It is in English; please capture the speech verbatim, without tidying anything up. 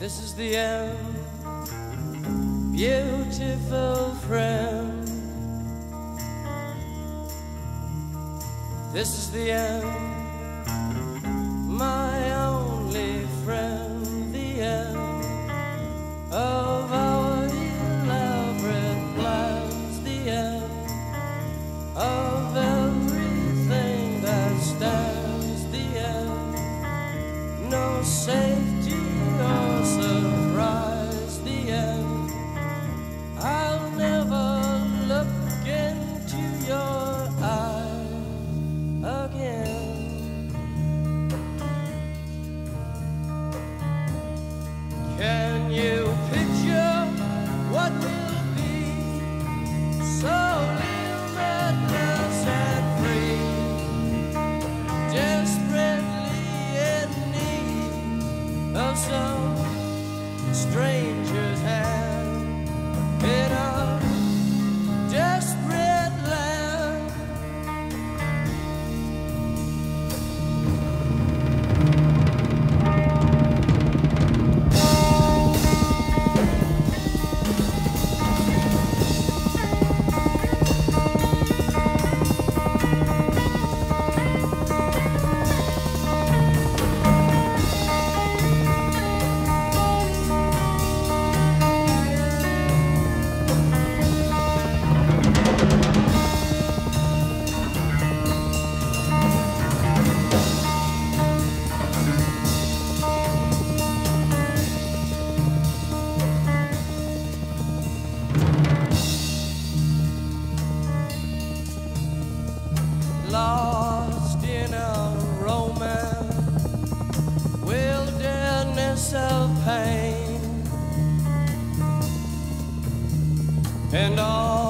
This is the end, beautiful friend. This is the end, my only friend. The end of our elaborate plans. The end of everything that stands. The end, no safety or surprise. The end, I'll never look into your eyes again. Can you picture what will be? So limitless and free, desperately in need of some stranger's hand in a desperate land. Lost in a romance, wilderness of pain, and all